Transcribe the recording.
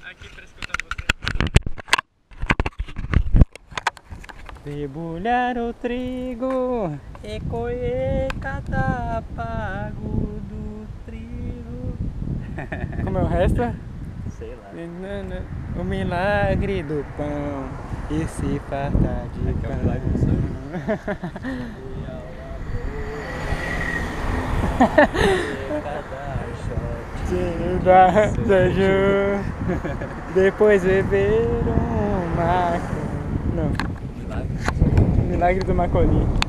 Aqui pra escutar você. Debulhar o trigo e colher cada pago do trigo. Como é o resto? Sei lá. O milagre do pão e se fartar de Aqui é o pão. milagre do sonho. Depois beber um maco. Não. Milagre. Milagre do Macolinho.